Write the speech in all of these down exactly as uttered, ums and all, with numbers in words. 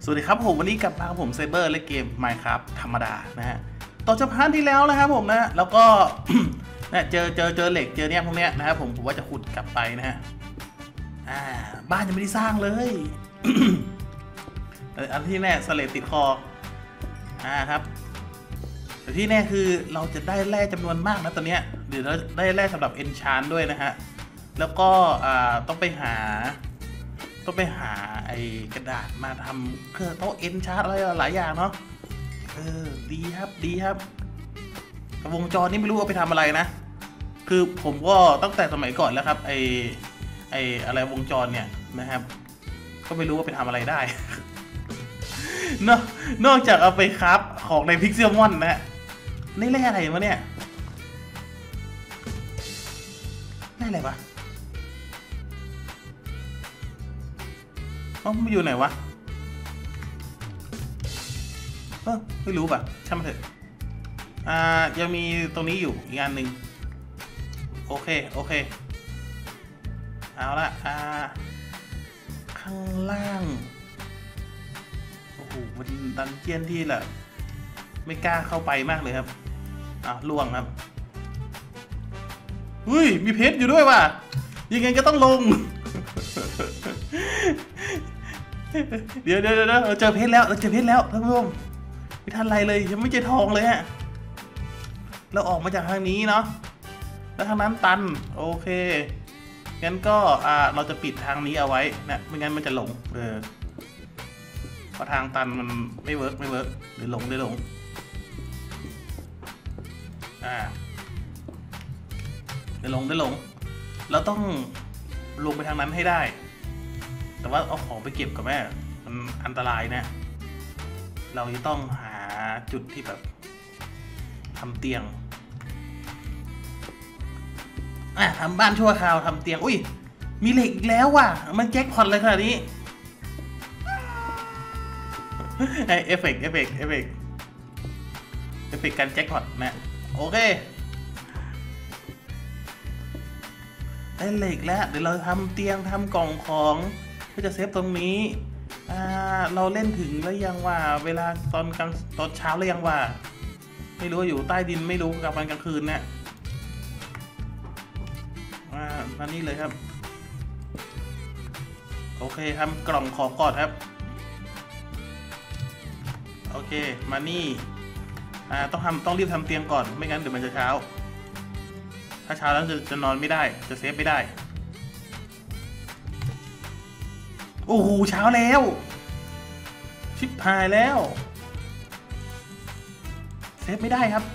สวัสดีครับผมวันนี้กลับมาผมไซเบอร์และเกม Minecraft ธรรมดานะฮะต่อจากพาร์ทที่แล้วนะครับผมนะแล้วก็ เนี่ยเจอเจอเจอเหล็กเจอเนี่ยพวกเนี้ยนะครับผมผมว่าจะขุดกลับไปนะฮะอ่าบ้านยังไม่ได้สร้างเลย อันที่แน่สเลดติดคออ่าครับแต่ที่แน่คือเราจะได้แร่จำนวนมากนะตอนเนี้ยเดี๋ยวเราได้แร่สำหรับเอนชานด้วยนะฮะแล้วก็อ่าต้องไปหาต้องไปหาไอ้กระดาษมาทำเครื่องโต๊ะเอนชานอะไรหลายอย่างเนาะเออดีครับดีครับวงจรนี่ไม่รู้เอาไปทำอะไรนะคือผมก็ตั้งแต่สมัยก่อนแล้วครับไอ้ไอ้อะไรวงจรเนี่ยนะครับก็ไม่รู้ว่าไปทำอะไรได้ นอกนอกจากเอาไปครับของในพิกเซลมอนนะฮะนี่แร่อะไรวะเนี่ยแร่อะไรวะอ๋อมันอยู่ไหนวะเออไม่รู้ป่ะช่างมันเถอะอ่ายังมีตรงนี้อยู่อีกอันหนึ่งโอเคโอเคเอาละอ่าข้างล่างโอ้โหมันดันเจียนที่แหละไม่กล้าเข้าไปมากเลยครับอ่ะล่วงครับเฮ้ยมีเพชรอยู่ด้วยว่ะยังไงก็ต้องลง เดี๋ยวเดี๋ยวเดี๋ยวเราเจอเพชรแล้วเราเจอเพชรแล้วท่านผู้ชมไม่ทันไรเลยยังไม่เจอทองเลยฮะเราออกมาจากทางนี้เนาะแล้วทางนั้นตันโอเคงั้นก็อ่าเราจะปิดทางนี้เอาไว้นะไม่งั้นมันจะหลงเออเพราะทางตันมันไม่เวิร์กไม่เวิร์กหรือหลงหรือหลงอ่าได้หลงได้หลงเราต้องลงไปทางนั้นให้ได้แต่ว่าเอาของไปเก็บกับแม่มันอันตรายนะเราจะต้องหาจุดที่แบบทำเตียงอ่ะทำบ้านชั่วคราวทำเตียงอุ้ยมีเหล็กอีกแล้วว่ะมันแจ็คพอตเลยขนาดนี้เอฟเฟกต์เอฟเฟกต์เอฟเฟกต์เอฟเฟกต์การแจ็คพอตนะโอเคได้เหล็กแล้วเดี๋ยวเราทำเตียงทำกล่องของเพื่อจะเซฟตรงนี้อ่าเราเล่นถึงแล้วยังว่าเวลาตอนกลางตอนเช้าแล้วยังว่าไม่รู้อยู่ใต้ดินไม่รู้กลางวันกลางคืนเนี่ยอ่ามานี่เลยครับโอเคทำกล่องของก่อนครับโอเคมานี่อ่าต้องทำต้องรีบทำเตียงก่อนไม่งั้นเดี๋ยวมันจะเช้าถ้าเช้าแล้วจะจะนอนไม่ได้จะเซฟไม่ได้โอ้โหเช้าแล้วชิบหายแล้วเซฟไม่ได้ครับ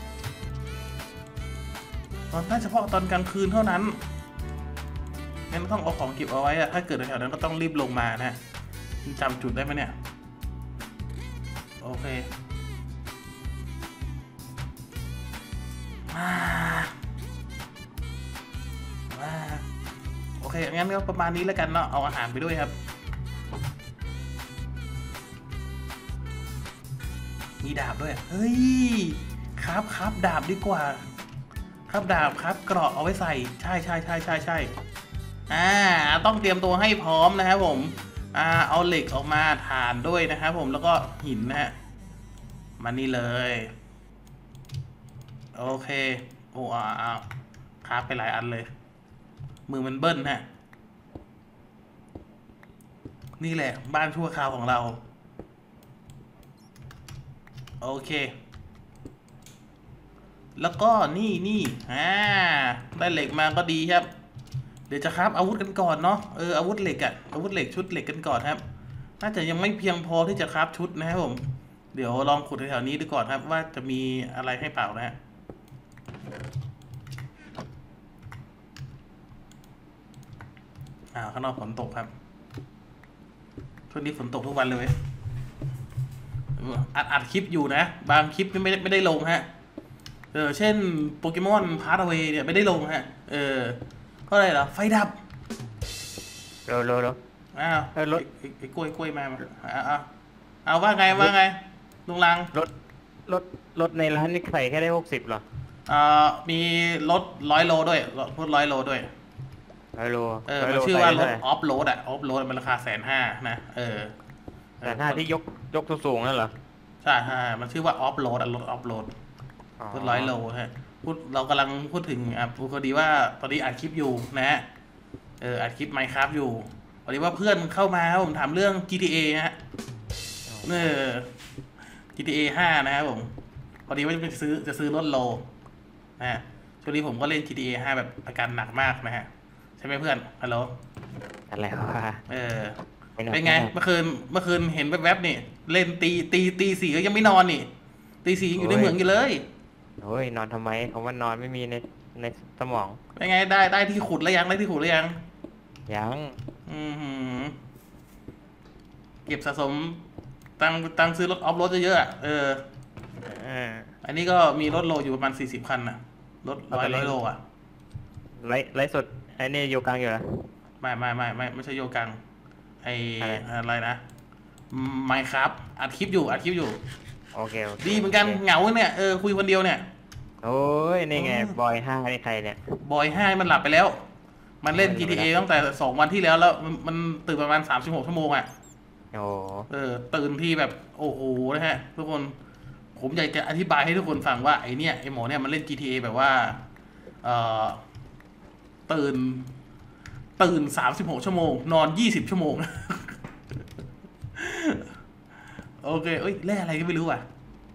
ตอนได้เฉพาะตอนกลางคืนเท่านั้นงั้นต้องเอาของเก็บเอาไว้อะถ้าเกิดแถวนั้นก็ต้องรีบลงมานะจำจุดได้ไหมเนี่ยโอเคมามาโอเคงั้นก็ประมาณนี้แล้วกันเนาะเอาอาหารไปด้วยครับมีดาบด้วยเฮ้ยครับครับดาบดีกว่าครับดาบครับเกราะเอาไว้ใส่ใช่ใช่ใช่ใช่ใช่อ่าต้องเตรียมตัวให้พร้อมนะครับผมอ่าเอาเหล็กออกมาถ่านด้วยนะครับผมแล้วก็หินนะฮะมานี่เลยโอเคโอ้อ้าวครับไปหลายอันเลยมือมันเบิ้ลฮะนี่แหละบ้านชั่วคราวของเราโอเคแล้วก็นี่นี่อ่าได้เหล็กมาก็ดีครับเดี๋ยวจะครับอาวุธกันก่อนเนาะเอออาวุธเหล็กอะอาวุธเหล็กชุดเหล็กกันก่อนครับน่าจะยังไม่เพียงพอที่จะครับชุดนะครับผมเดี๋ยวลองขุดแถวๆนี้ดูก่อนครับว่าจะมีอะไรให้เปล่านะฮะอ้าวข้างนอกฝนตกครับช่วงนี้ฝนตกทุกวันเลยอัดอัดคลิปอยู่นะบางคลิปไม่ได้ไม่ได้ลงฮะเออเช่นโปเกมอนพาร์ทเวย์เนี่ยไม่ได้ลงฮะเออก็อะไรเหรอไฟดับโลโลโลอ้าวเออรถไอ้กล้วยกล้วยมาเอาเอาเอาว่าไงว่าไงลุงลังรถรถรถในร้านนี่ใส่แค่ได้หกสิบหรออ่ามีรถร้อยโลด้วยรถร้อยโลด้วยร้อยโลเออมันชื่อว่ารถออฟโรดอะออฟโรดมันราคาแสนห้านะเออแต่ถ้าที่ยกยกสูงๆนั่นเหรอใช่ใช่มันชื่อว่าออฟโหลดรถออฟโหลดรถร้อยโลฮะพูดเรากำลังพูดถึงอ่ะพอดีว่าตอนนี้อัดคลิปอยู่นะฮะเอออัดคลิป Minecraft อยู่พอดีว่าเพื่อนเข้ามาผมถามเรื่อง จี ที เอ ฮะเออ จี ที เอ ห้านะครับผมพอดีว่าจะซื้อจะซื้อรถโลนะฮะช่วงนี้ผมก็เล่น จี ที เอ ห้าแบบอาการหนักมากนะฮะใช่ไหมเพื่อนฮัลโหลอะไรวะเออไม่หนักเป็นไงไม่หนักเมื่อคืนเมื่อคืนเห็นแวบๆนี่เล่นตีตีตีสี่ก็ยังไม่นอนนี่ตีสี่ยังอยู่ในเหมืองอยู่เลยโอ้ยนอนทำไมคำว่านอนไม่มีในในสมองเป็นไงได้ได้ที่ขุดแล้วยังได้ที่ขุดแล้วยังยังอือหือเก็บสะสมตังตังซื้อรถออฟโรถเยอะๆอะเออเอออันนี้ก็มีรถโลอยู่ประมาณสี่สิบคันนะรถร้อยร้อยโลอ่ะไลฟ์ไลฟ์สดไอ้นี่โยกังอยู่เหรอไม่ไม่ไม่ไม่ไม่ใช่โยกังไออะไรอะไรนะไมค์ครับอัดคลิปอยู่อัดคลิปอยู่โอเคโอเคดีเหมือนกันเหงาเนี่ยเออคุยคนเดียวเนี่ยโอ้ยนี่ไงบอยห้านี่ใครเนี่ยบอยห้ามันหลับไปแล้ว มันเล่นมันหลับจี ที เอไปแล้วตั้งแต่สองวันที่แล้วแล้วมันมันตื่นประมาณสามสิบหกชั่วโมงอ่ะโอ้เออตื่นที่แบบโอ้โหนะฮะทุกคนผมอยากจะอธิบายให้ทุกคนฟังว่าไอเนี้ยไอหมอเนี่ยมันเล่น จี ที เอ แบบว่าเอ่อตื่นตื่นสามสิบหกชั่วโมง นอนยี่สิบชั่วโมง โอเคเอ้ยแร่อะไรก็ไม่รู้อ่ะ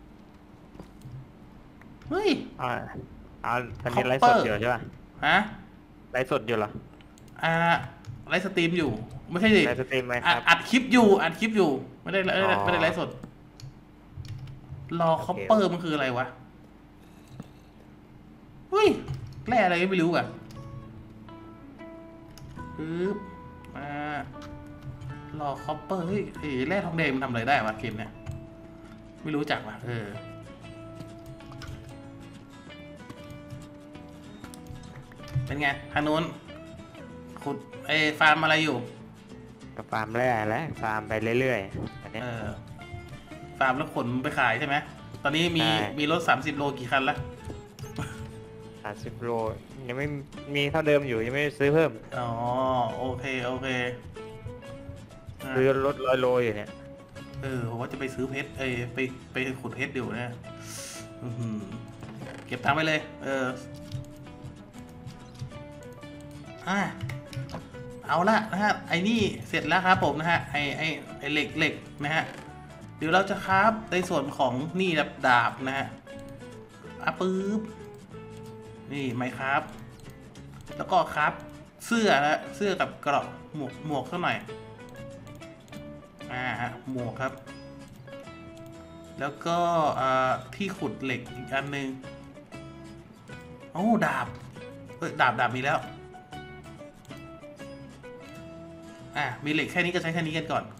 เฮ้ยอ่าเอาตอนนี้ไลฟ์สดอยู่ใช่ป่ะฮะไลฟ์สดอยู่เหรออ่าไลฟ์สตรีมอยู่ ไม่ใช่ดิไลฟ์สตรีมไหมคอัดรับอัดคลิปอยู่อัดคลิปอยู่ ไม่ได้ไม่ได้อ๋อไม่ได้ไลฟ์สด รอโอเคคอปเปอร์มันคืออะไรวะเฮ้ยแร่อะไรก็ไม่รู้อ่ะปึ๊บมารอคอปเปอร์เฮ้ยเอ้ยแร่ทองแดงมันทำอะไรได้วะเกมเนี่ยไม่รู้จักว่ะเออเป็นไงทางนู้นขุดไอ้ฟาร์มอะไรอยู่ก็ฟาร์มแร่แล้วฟาร์มไปเรื่อยๆอันเนี้ยเออฟาร์มแล้วขนไปขายใช่ไหมตอนนี้มีใช่มีรถสามสิบโลกี่คันละสามสิบโลยังไม่มีเท่าเดิมอยู่ยังไม่ได้ซื้อเพิ่มอ๋อโอเคโอเคอ่ะซื้อรถร้อยโลอยู่เนี่ยเออผมว่าจะไปซื้อเพชรเอยไปไปขุดเพชรอยู่นะอื้อหือเก็บตังค์ไปเลย เอออ่ะเอาละนะฮะไอ้นี่เสร็จแล้วครับผมนะฮะไอ้ไอ้ไอ้เหล็กเหล็กนะฮะเดี๋ยวเราจะคราฟในส่วนของนี่ดาบดาบนะฮะอ่ะปึ๊บนี่ไม้ครับ แล้วก็ครับเสื้อนะเสื้อกับเกราะหมวกหมวกสักหน่อยอ่าฮะหมวกครับ แล้วก็อ่าที่ขุดเหล็กอีกอันหนึ่งโอ้ดาบเอ้ยดาบดาบมีแล้วอ่ะมีเหล็กแค่นี้ก็ใช้แค่นี้กันก่อน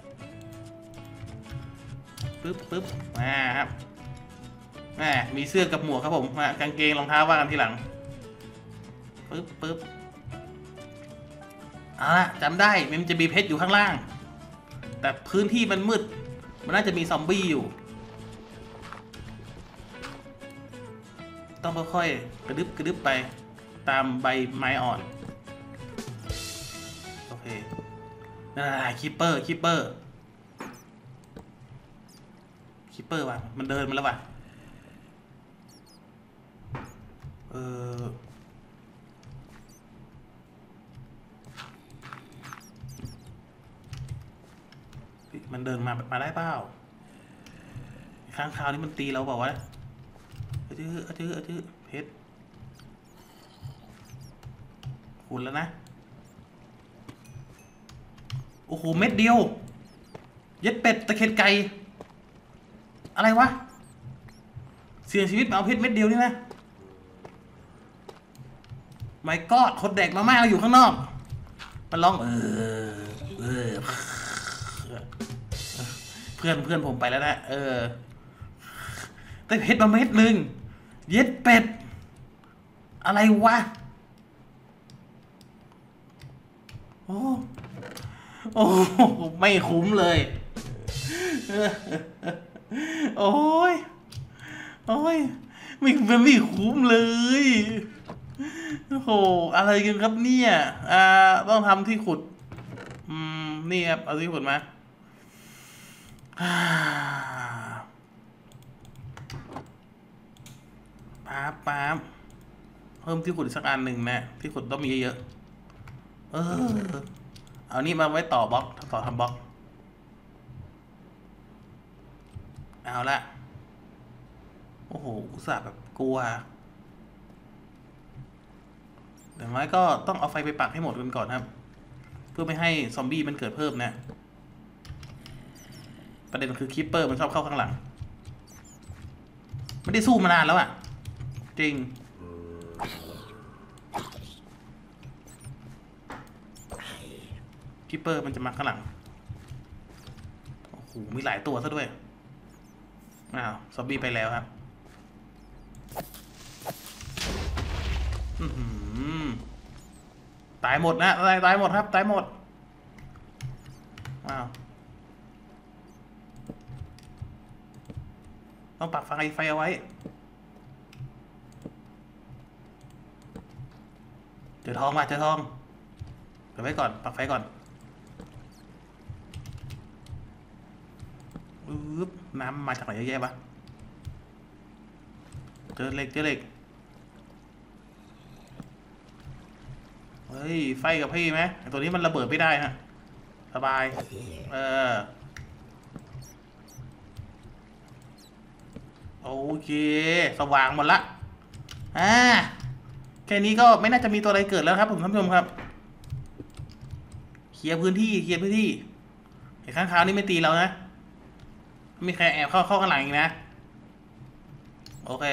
ปึ๊บปึ๊บอ่าครับแหมมีเสื้อกับหมวกครับผมมากางเกงรองเท้าว่ากันทีหลังปึ๊บปึ๊บเอาละจำได้มันจะมีเพชรอยู่ข้างล่าง แต่พื้นที่มันมืดมันน่าจะมีซอมบี้อยู่ ต้องค่อยๆกระดึบกระดึบไปตามใบไม้อ่อนโอเคนั่นแหละคิปเปอร์คิปเปอร์คิปเปอร์ว่ะมันเดินมาแล้วว่ะเออมันเดินมามาได้เปล่าข้างคาวนี่มันตีเราเปล่าวะอะจื้ออะจื้ออะจื้อเพชรขุดแล้วนะโอ้โหเม็ดเดียวเย็ดเป็ดตะเข็ดไก่อะไรวะเสี่ยงชีวิตมาเอาเพชรเม็ดเดียวนี่นะไม่กอดคนแดกมาม่าอยู่ข้างนอกมันร้องเออเออเพื่อนเพื่อนผมไปแล้วนะเออได้เพชรมาเม็ดหนึ่งเย็ดเป็ดอะไรวะโอ้โอ้ไม่คุ้มเลยโอ้ยโอ้ยไม่ไม่คุ้มเลยโอ้โหอะไรกันครับเนี่ยอ่าต้องทำที่ขุดอืมนี่ครับเอาที่ขุดมาป๊าบป๊าบเพิ่มที่ขุดสักอันหนึ่งนะที่ขุดต้องมีเยอะๆเออเอานี่มาไว้ต่อบล็อกต่อทำบล็อกเอาละโอ้โหอุตส่าห์แบบกลัวอย่างน้อยก็ต้องเอาไฟไปปักให้หมดกันก่อนครับเพื่อไม่ให้ซอมบี้มันเกิดเพิ่มนะประเด็นคือคิปเปอร์มันชอบเข้าข้างหลังไม่ได้สู้มานานแล้วอ่ะจริงคิปเปอร์มันจะมาข้างหลังโอ้โหมีหลายตัวซะด้วยอ้าวซอมบี้ไปแล้วครับตายหมดนะตายตายหมดครับตายหมดอ้าวต้องปักไฟไฟเอาไว้เจอทองมาเจอทองเก็บไว้ก่อนปักไฟก่อนอึ๊บน้ำมาจากไหนเยอะแยะปะเจอเหล็กเจอเหล็กเฮ้ยไฟกับพี่ไหมตัวนี้มันระเบิดไม่ได้ฮะสบายเออโอเคสว่างหมดละอ่าแค่นี้ก็ไม่น่าจะมีตัวอะไรเกิดแล้วครับผมท่านผู้ชมครับเคลียร์พื้นที่เคลียร์พื้นที่ไอ้ข้างคาวนี่ไม่ตีเรานะไม่มีใครแอบเข้าเข้าข้างหลังอีกนะโอเค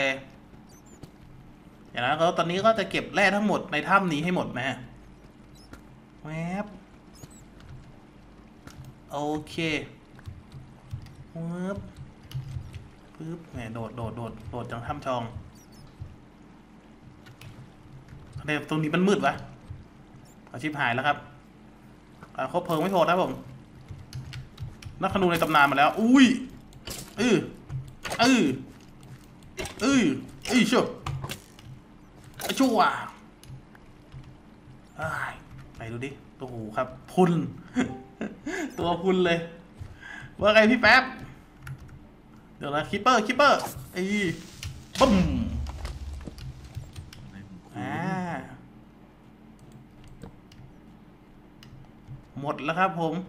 อย่างนั้นก็ตอนนี้ก็จะเก็บแร่ทั้งหมดในถ้ำนี้ให้หมดนะฮะแวบโอเคปึ๊บปึ๊บแหมโดดโดดโดดโดดจากถ้ำชองเดี๋ยวตรงนี้มันมืดวะอาชิบหายแล้วครับครบเพลิงไม่พอนะผมนักขนูในตำนานมาแล้วอุ้ยเออเออเออเออชั่วชั่วไหนดูดิตัวหูครับพุนตัวพุนเลยว่าไงพี่แป๊บเดี๋ยวนะคิปเปอร์คิปเปอร์ไอ้บึ้มอ่าหมดแล้วครับผม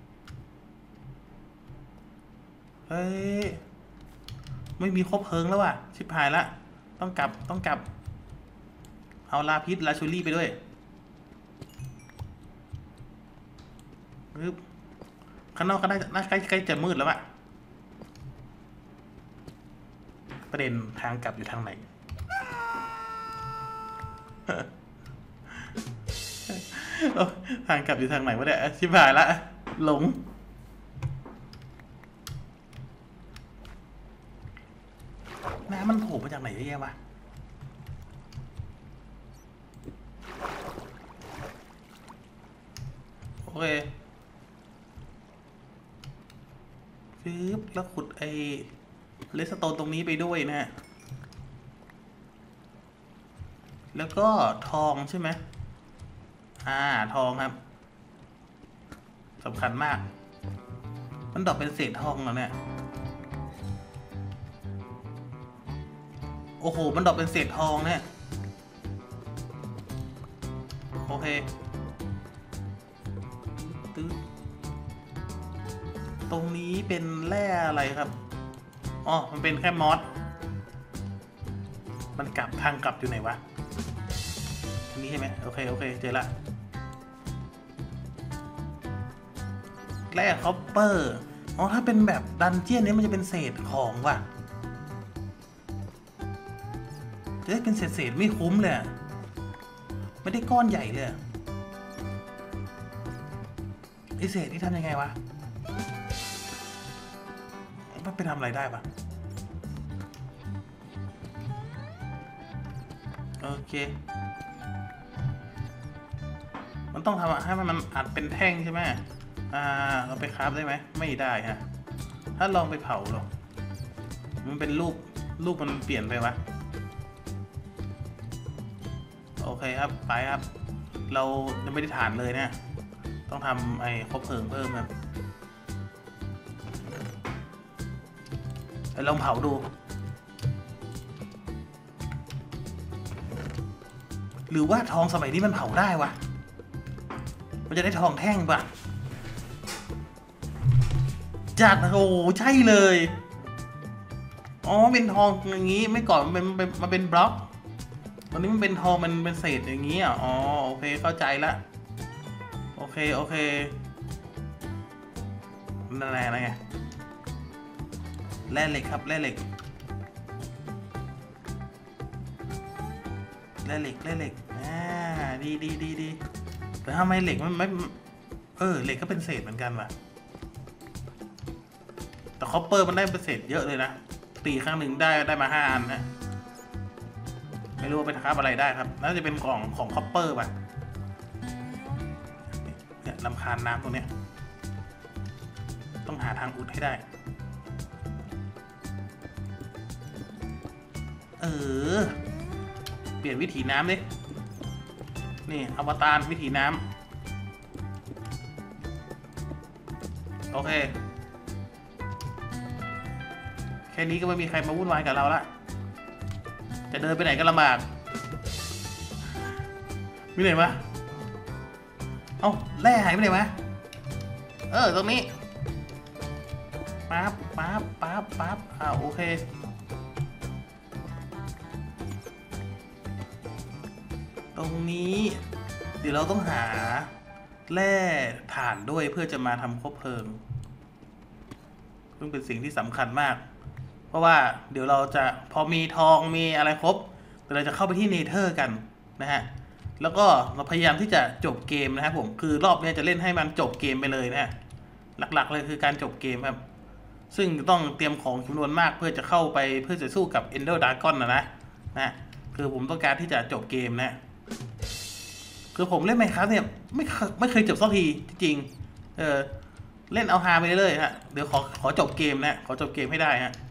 เฮ้ยไม่มีครบเพลิงแล้วว่ะชิบหายละต้องกลับต้องกลับเอาลาพิษลาชูรี่ไปด้วยปึ๊บข้างนอกก็น่าจะน่าใกล้ใกล้จะมืดแล้วอะประเด็นทางกลับอยู่ทางไหน ทางกลับอยู่ทางไหนวะเนี่ยชิบหายละหลงน้ำมันโผล่มาจากไหนเยอะแยะวะโอเคปึ๊บแล้วขุดไอ้เลสโตนตรงนี้ไปด้วยนะฮะแล้วก็ทองใช่ไหมอ่าทองครับสำคัญมากมันดอกเป็นเศษทองแล้วเนี่ยโอ้โหมันดอกเป็นเศษทองเนี่ยโอเคตึ๊ดตรงนี้เป็นแร่อะไรครับอ๋อมันเป็นแค่มอสมันกลับทางกลับอยู่ไหนวะตรงนี้ใช่ไหมโอเคโอเคเจอละแร่คอปเปอร์อ๋อถ้าเป็นแบบดันเจี้ยนนี้มันจะเป็นเศษของว่ะจะได้เป็นเศษเศษไม่คุ้มเลยไม่ได้ก้อนใหญ่เลยไอเศษที่ทำยังไงวะมันไปทำอะไรได้ปะโอเคมันต้องทำให้มันอัดเป็นแท่งใช่ไหมอ่าเราไปคราฟได้ไหมไม่ได้ฮะถ้าลองไปเผาหรอมันเป็นรูปรูปมันเปลี่ยนไปวะโอเคครับไปครับเรายังไม่ได้ฐานเลยเนี่ยต้องทำไอ้ครบเพลิงเพิ่มครับลองเผาดูหรือว่าทองสมัยนี้มันเผาได้วะมันจะได้ทองแท่งปะจัดนะโอ้ใช่เลยอ๋อเป็นทองอย่างนี้ไม่ก่อนมันเป็นมันเป็นบล็อกตอนนี้มันเป็นทองมันเป็นเศษอย่างนี้อ่ะอ๋อโอเคเข้าใจละโอเคโอเคนั่นแหละอะไรไงแร่เหล็กครับแร่เหล็กแร่เหล็กแร่เหล็กอ่าดีดีดีดีแต่ทำไมเหล็กมันไม่เออเหล็กก็เป็นเศษเหมือนกันว่ะแต่คอปเปอร์มันได้เป็นเศษเยอะเลยนะตีครั้งหนึ่งได้ได้มาห้าอันนะไม่รู้ว่าเป็นคราฟอะไรได้ครับน่าจะเป็นกล่องของคอปเปอร์ป่ะเนี่ยลำคาญน้ำตรงเนี้ยต้องหาทางอุดให้ได้เออเปลี่ยนวิถีน้ำดินี่อวตารวิถีน้ำโอเคแค่นี้ก็ไม่มีใครมาวุ่นวายกับเราละจะเดินไปไหนก็ลำบากมีไหนมาเอ้าแร่หายไปไหนมาเออตรงนี้ปั๊บปั๊บปั๊บปั๊บอ่าโอเคตรงนี้เดี๋ยวเราต้องหาแร่ถ่านด้วยเพื่อจะมาทำคบเพลิงซึ่งเป็นสิ่งที่สำคัญมากเพราะว่าเดี๋ยวเราจะพอมีทองมีอะไรครบเดี๋ยวเราจะเข้าไปที่เนเธอร์กันนะฮะแล้วก็เราพยายามที่จะจบเกมนะครับผมคือรอบนี้จะเล่นให้มันจบเกมไปเลยนะฮะหลักๆเลยคือการจบเกมครับซึ่งต้องเตรียมของจำนวนมากเพื่อจะเข้าไปเพื่อจะสู้กับ Ender Dragon นะนะนะคือผมต้องการที่จะจบเกมนะคือผมเล่นไมค์ครับเนี่ยไม่ไม่เคยจบสักทีจริงๆเออเล่นเอาฮาไปเรื่อยฮะเดี๋ยวขอขอจบเกมนะขอจบเกมให้ได้ฮะ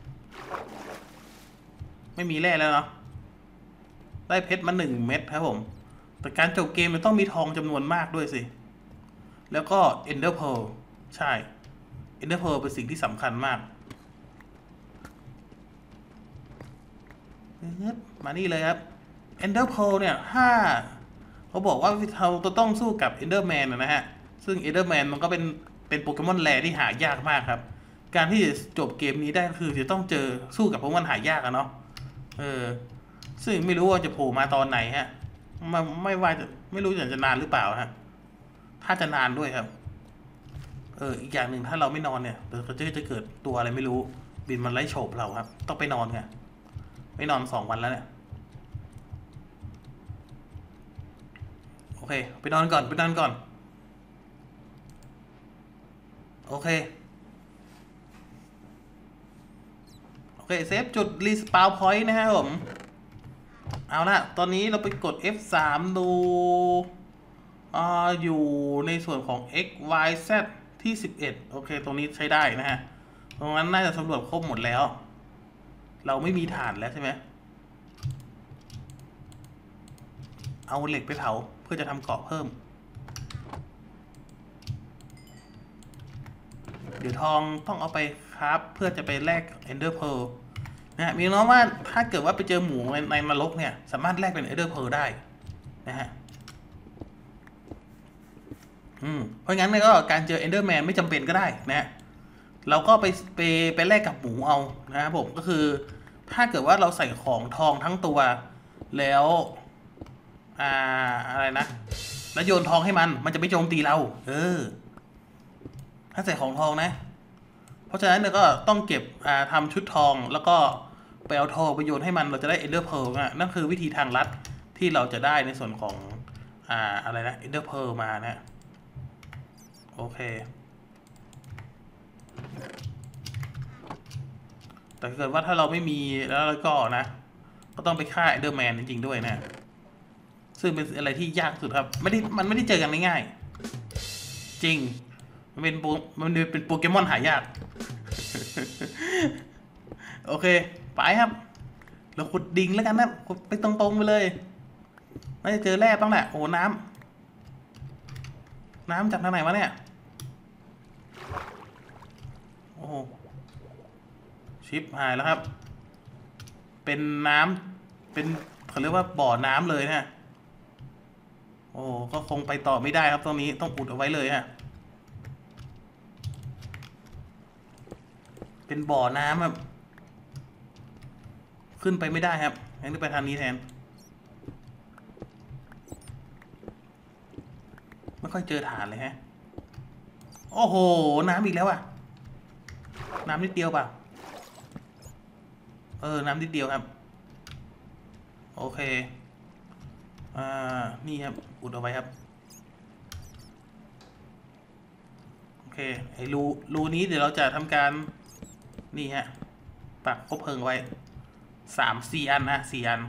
ไม่มีแร่แล้วเนาะได้เพชรมาหนึ่งเม็ดครับผมแต่การจบเกมมันต้องมีทองจำนวนมากด้วยสิแล้วก็ Ender Pearl ใช่ Ender Pearl เป็นสิ่งที่สำคัญมากมานี่เลยครับ Ender Pearl เนี่ยถ้าเขาบอกว่าเราจะต้องสู้กับ Enderman นะฮะซึ่ง Enderman มันก็เป็นเป็นโปเกมอนแรที่หายากมากครับการที่จะจบเกมนี้ได้คือจะต้องเจอสู้กับโปเกมอนหายากอะเนาะเออซึ่งไม่รู้ว่าจะโผล่มาตอนไหนฮะไม่ไม่ว่าจะไม่รู้จะนานหรือเปล่าฮะถ้าจะนานด้วยครับเอออีกอย่างหนึ่งถ้าเราไม่นอนเนี่ยเดี๋ยวจะจะเกิดตัวอะไรไม่รู้บินมันไล่โฉบเราครับต้องไปนอนไงไม่นอนสองวันแล้วเนี่ยโอเคไปนอนก่อนไปนอนก่อนโอเคโอเคเซฟจุดรีสปาวพอยต์นะครับผมเอาละตอนนี้เราไปกด เอฟ สาม ดูอ่าอยู่ในส่วนของ x y z ที่สิบเอ็ดโอเคตรงนี้ใช้ได้นะฮะตรงนั้นน่าจะสำรวจครบหมดแล้วเราไม่มีถ่านแล้วใช่ไหมเอาเหล็กไปเผาเพื่อจะทำเกราะเพิ่มเดี๋ยวทองต้องเอาไปครับเพื่อจะไปแลก Ender Pearl นะฮะมีน้องว่าถ้าเกิดว่าไปเจอหมูในในนรกเนี่ยสามารถแลกเป็น Ender Pearl ได้นะฮะอืมเพราะงั้นก็การเจอ Enderman ไม่จำเป็นก็ได้นะฮะเราก็ไปไปไปแลกกับหมูเอานะครับผมก็คือถ้าเกิดว่าเราใส่ของทองทั้งตัวแล้วอ่าอะไรนะแล้วโยนทองให้มันมันจะไม่โจมตีเราเออถ้าใส่ของทองนะเพราะฉะนั้นเนี่ยก็ต้องเก็บอ่าทำชุดทองแล้วก็ไปเอาทองไปโยนให้มันเราจะได้ Ender Pearl อ่ะนั่นคือวิธีทางลัดที่เราจะได้ในส่วนของอ่าอะไรนะ Ender Pearl มานะโอเคแต่เกิดว่าถ้าเราไม่มีแล้วก็นะก็ต้องไปฆ่า Enderman จริงๆด้วยนะซึ่งเป็นอะไรที่ยากสุดครับไม่ได้มันไม่ได้เจอกันง่ายๆจริงมันเป็นโปมันเป็นโปเกมอนหายาก โอเคไปครับเราขุดดิ่งแล้วกันนะขุดไปตรงๆไปเลยไม่จะเจอแร่บ้างแหละโอ้น้ำน้ำจากทางไหนวะเนี่ยโอ้ชิชิปหายแล้วครับ เป็นน้ำเป็นเขาเรียกว่าบ่อน้ำเลยนะ โอ้ก็คงไปต่อไม่ได้ครับตรงนี้ต้องอุดเอาไว้เลยฮะเป็นบ่อน้ำครับขึ้นไปไม่ได้ครับงั้นไปทางนี้แทนไม่ค่อยเจอฐานเลยฮะโอ้โหน้ำอีกแล้วอ่ะน้ำนิดเดียวป่ะเออน้ำนิดเดียวครับโอเคอ่านี่ครับอุดเอาไว้ครับโอเคไอ้รูรูนี้เดี๋ยวเราจะทำการนี่ฮะปักคบเพลิงไว้สามสี่อันนะสี่อัน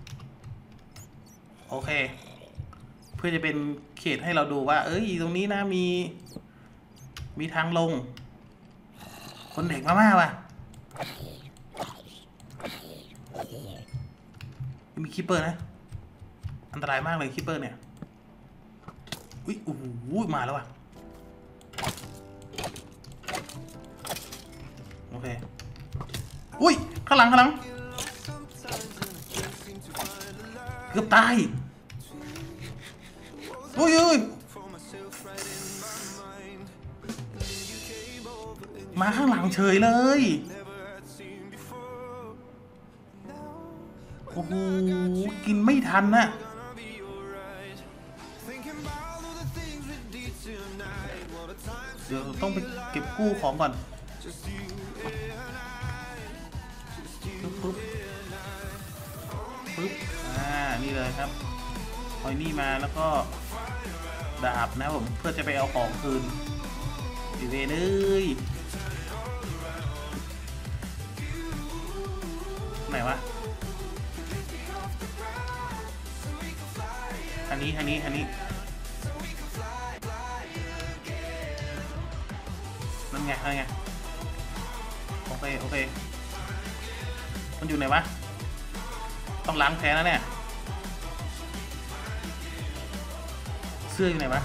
โอเคเพื่อจะเป็นเขตให้เราดูว่าเอ้ยตรงนี้นะมีมีทางลงคนเด็กมากๆว่ะมีคิปเปอร์นะอันตรายมากเลยคิปเปอร์เนี่ยอุ้ยโอ้โหมาแล้วว่ะโอเคอุ้ยข้างหลังข้างหลังเกือบตายอุ้ยอุ้ยมาข้างหลังเฉยเลยโอ้โหกินไม่ทันนะเดี๋ยวต้องไปเก็บกู้ของก่อนปึ๊บปึ๊บปึ๊บอ่านี่เลยครับหอยนี่มาแล้วก็ดาบนะผมเพื่อจะไปเอาของคืนอีเวนเอ้ยไหนวะอันนี้อันนี้อันนี้นั่นไงนั่นไงโอเคโอเคมันอยู่ไหนวะต้องล้างแพ้แล้วเนี่ยเสื้ออยู่ไหนวะ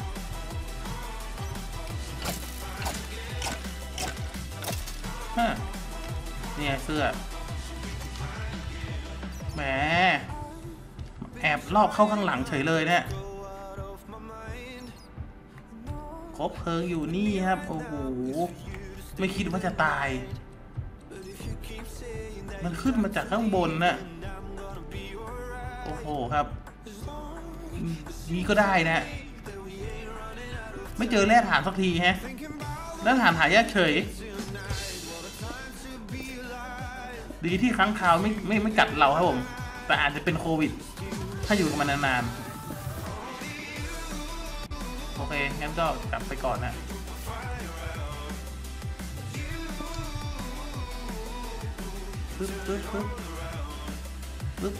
ฮะนี่ไงเสื้อแหมแอบลอบเข้าข้างหลังเฉยเลยเนี่ยคบเพลิงอยู่นี่ครับโอ้โหไม่คิดว่าจะตายมันขึ้นมาจากข้างบนนะโอ้โหครับนี่ก็ได้นะไม่เจอแร่ฐานสักทีฮะแร่ฐานหายากเฉยดีที่ครั้งคราวไม่ไม่ไม่กัดเราครับผมแต่อาจจะเป็นโควิดถ้าอยู่กับมันนานๆโอเคงั้นก็กลับไปก่อนนะปึ๊บปึ๊บปึ๊บปึ๊บ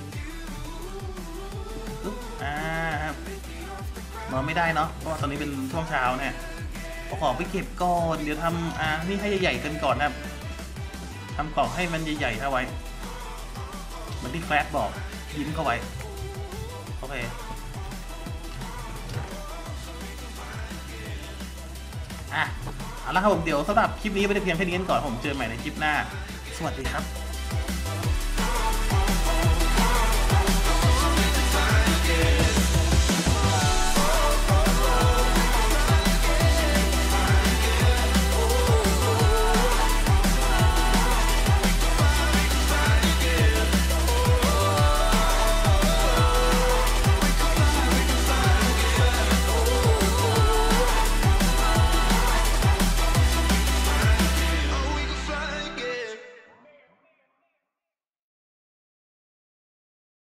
ปึ๊บอ่าครับนอนไม่ได้เนาะเพราะว่าตอนนี้เป็นช่วงเช้าเนี่ยเอาของไปเก็บก่อนเดี๋ยวทำอ่านี่ให้ใหญ่ๆกันก่อนนะครับทำกล่องให้มันใหญ่ๆเท่าไว้เหมือนที่แฟลชบอกยิ้มเข้าไว้โอเคอ่ะเอาละครับผมเดี๋ยวสำหรับคลิปนี้ไปเพียงแค่นี้กันก่อนผมเจอใหม่ในคลิปหน้าสวัสดีครับ